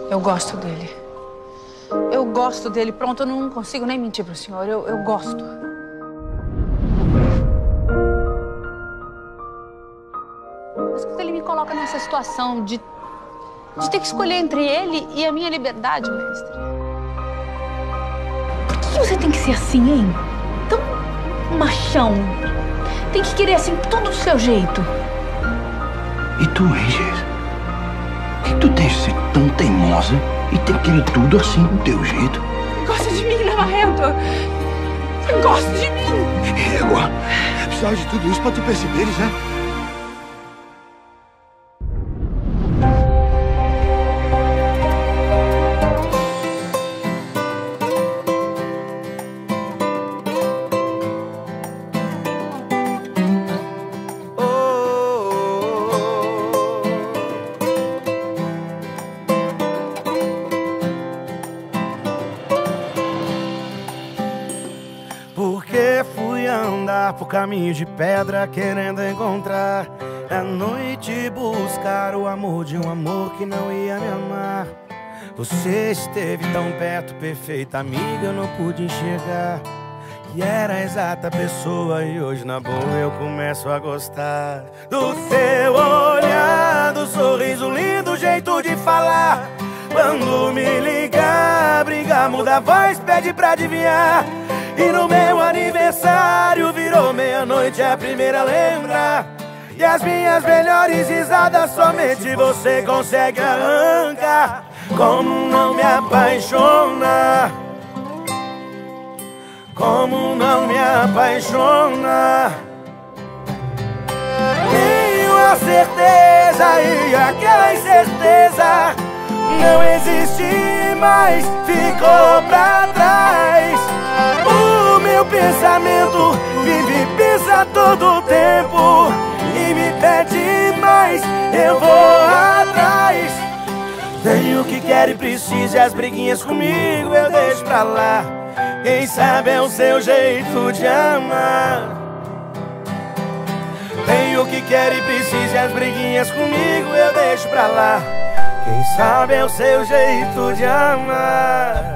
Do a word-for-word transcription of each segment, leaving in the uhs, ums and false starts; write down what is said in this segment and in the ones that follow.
Eu gosto dele. Eu gosto dele. Pronto, eu não consigo nem mentir pro senhor. Eu, eu gosto. Mas quando ele me coloca nessa situação de, de ter que escolher entre ele e a minha liberdade, mestre. Por que você tem que ser assim, hein? Tão machão. Tem que querer assim tudo do seu jeito. E tu, Regis? Por que tu tens de ser tão teimosa e tem que querer tudo assim do teu jeito? Gosta de mim, né, Barreto? Você gosta de mim? Égua, precisava de tudo isso pra tu perceberes, né? Porque fui andar por caminho de pedra querendo encontrar à noite buscar o amor de um amor que não ia me amar. Você esteve tão perto, perfeita amiga, eu não pude enxergar que era a exata pessoa e hoje na boa eu começo a gostar do seu olhar, do sorriso lindo, jeito de falar. Quando me ligar, briga, muda a voz, pede pra adivinhar. E no meu aniversário virou meia-noite, é a primeira a lembrar. E as minhas melhores risadas somente você consegue arrancar. Como não me apaixonar? Como não me apaixonar? Tenho a certeza e aquela incerteza não existe mais, ficou pra trás. O meu pensamento vive, pensa todo o tempo e me pede mais, eu vou atrás. Tenho o que quer e precisa e as briguinhas comigo eu deixo pra lá. Quem sabe é o seu jeito de amar. Tenho o que quer e precisa e as briguinhas comigo eu deixo pra lá. Quem sabe é o seu jeito de amar.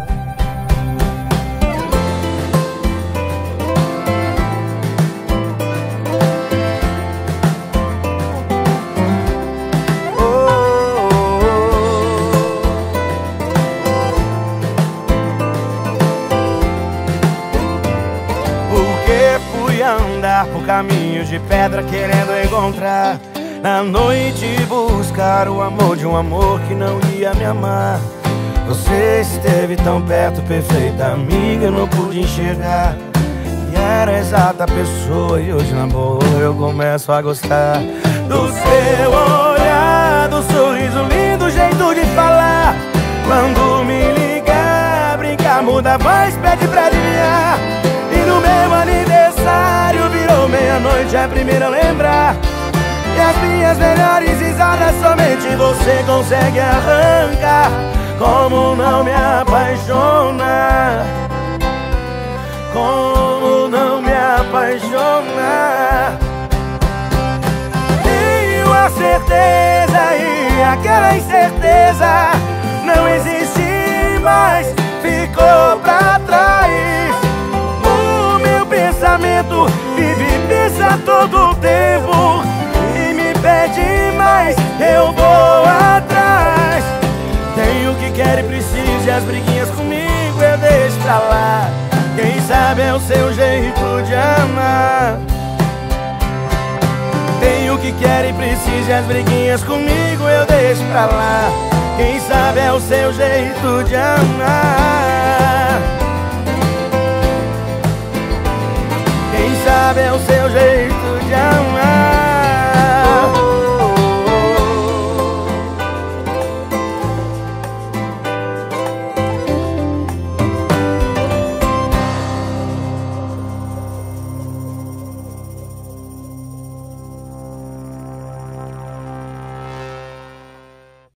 Andar por caminhos de pedra querendo encontrar na noite buscar o amor de um amor que não ia me amar. Você esteve tão perto, perfeita amiga, eu não pude enxergar que era a exata pessoa e hoje na boa eu começo a gostar do seu olhar, do sorriso lindo, jeito de falar. Quando me ligar, brincar, muda a voz, pede pra adivinhar. E no meu aniversário virou meia-noite, é a primeira a lembrar. E as minhas melhores risadas somente você consegue arrancar. Como não me apaixonar? Como não me apaixonar? Tenho a certeza e aquela incerteza não existe mais, ficou pra trás. O meu pensamento vive, pensa todo o tempo e me pede mais, eu vou atrás. Tenho o que quer e precisa e as briguinhas comigo eu deixo pra lá. Quem sabe é o seu jeito de amar. Tenho o que quer e precisa e as briguinhas comigo eu deixo pra lá. Quem sabe é o seu jeito de amar. Quem sabe é o seu